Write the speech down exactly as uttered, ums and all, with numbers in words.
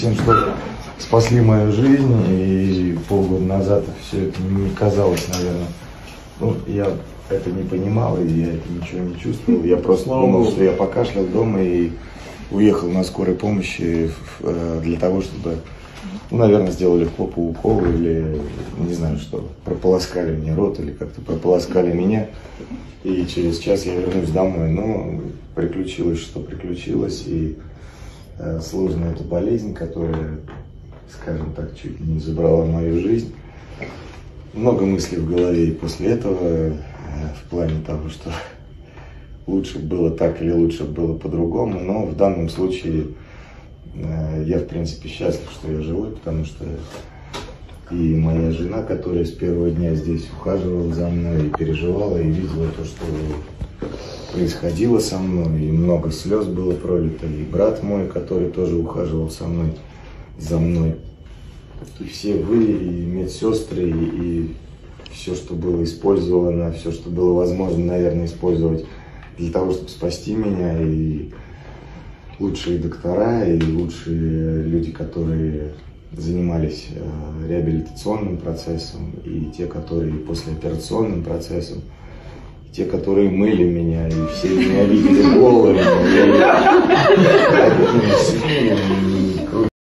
всем, что спасли мою жизнь, и полгода назад все это не казалось, наверное. Ну, я это не понимал, и я это ничего не чувствовал. Я просто думал, что я покашлял дома и уехал на скорой помощи для того, чтобы, ну, наверное, сделали в попу укол или, не знаю что, прополоскали мне рот или как-то прополоскали меня. И через час я вернусь домой. Но приключилось, что приключилось, и э, сложная эта болезнь, которая, скажем так, чуть не забрала мою жизнь. Много мыслей в голове и после этого, э, в плане того, что лучше было так или лучше было по-другому. Но в данном случае э, я, в принципе, счастлив, что я живой, потому что и моя жена, которая с первого дня здесь ухаживала за мной и переживала, и видела то, что происходило со мной, и много слез было пролито, и брат мой, который тоже ухаживал со мной, за мной, и все вы, и медсестры, и, и все, что было использовано, все, что было возможно, наверное, использовать для того, чтобы спасти меня, и лучшие доктора, и лучшие люди, которые занимались э, реабилитационным процессом, и те, которые послеоперационным процессом, и те, которые мыли меня, и все меня видели голыми, и